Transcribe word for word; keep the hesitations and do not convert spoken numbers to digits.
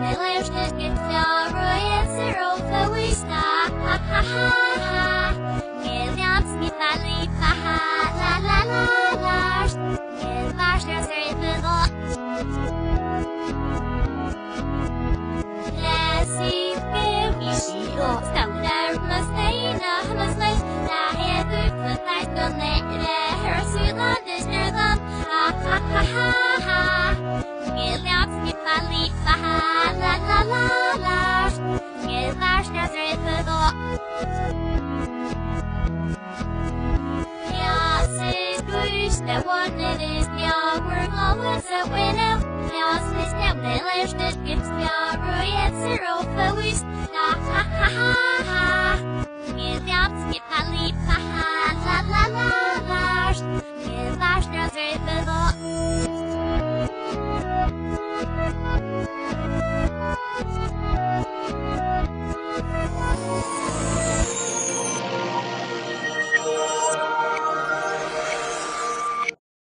That one it is now we're going to win out. Now it's now the last that gets now. Roy at zero, but we stop. Ha ha ha ha.